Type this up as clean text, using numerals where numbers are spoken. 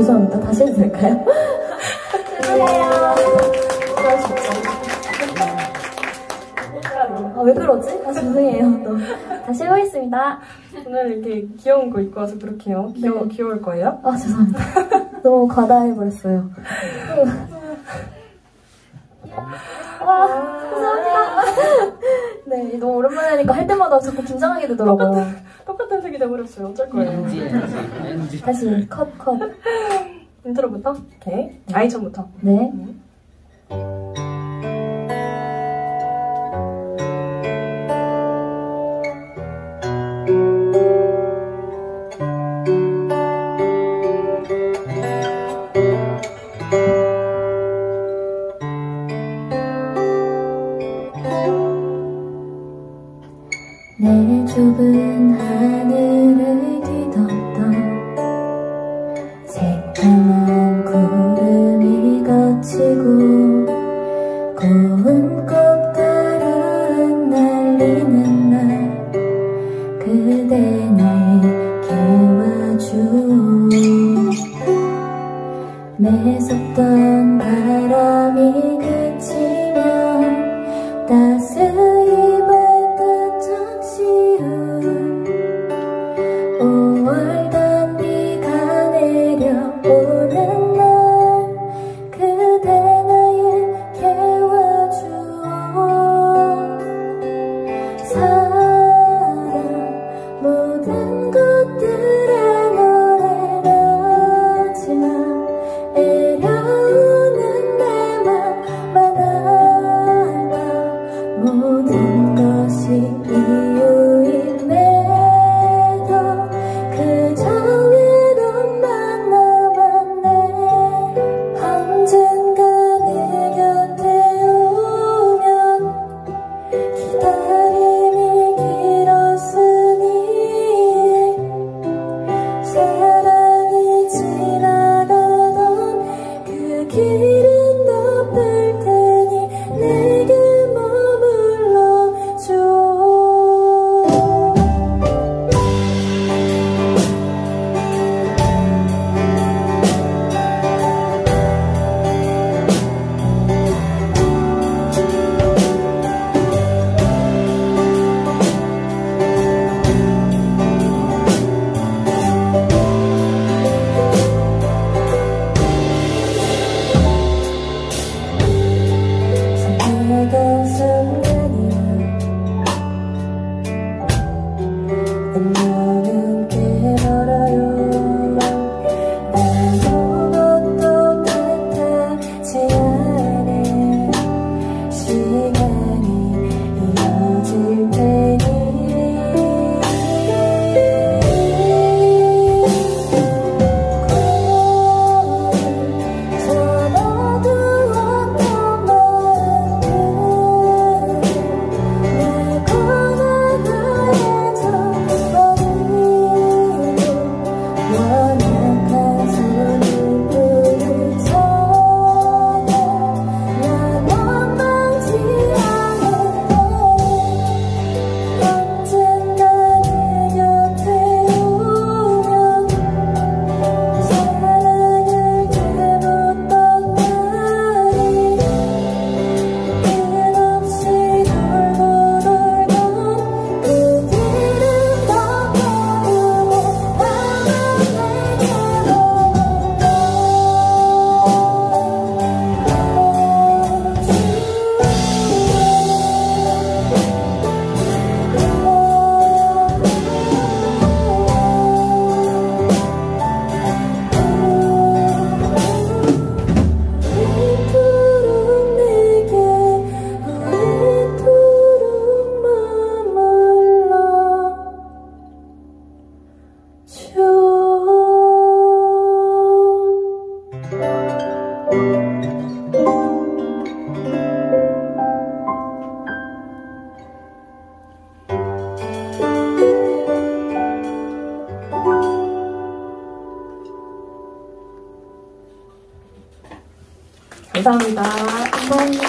죄송합니다. 다시 해도 될까요? 죄송해요. 왜 그러지? 죄송해요. 또 다시 해보겠습니다. 오늘 이렇게 귀여운 거 입고 와서 그렇게요. 귀여울 거예요? 죄송합니다. 너무 과다해버렸어요. 감사합니다. 네, 너무 오랜만에 하니까 할 때마다 자꾸 긴장하게 되더라고요. 똑같은 색이 돼버렸어요. 어쩔 거예요. 다시 컷. 인트로부터? 오케이. 아이천부터. 네. 내 좁은 하늘을 뒤덮던 새까만 구름이 거치고 고운 꽃가루 날리는 날 그대 내게 와줘 매섭던 바람이 그치면 따스히 모든 것이 이유임에도 그저 외로움만 남았네 언젠가 내 곁에 오면 기다림이 길었으니 사랑이 지나가던 그 길은 덮을 테니 내게 안녕은 꽤 멀어요 아무것도 뜻하지 않은 시간이 이어질 테니 감사합니다. 감사합니다.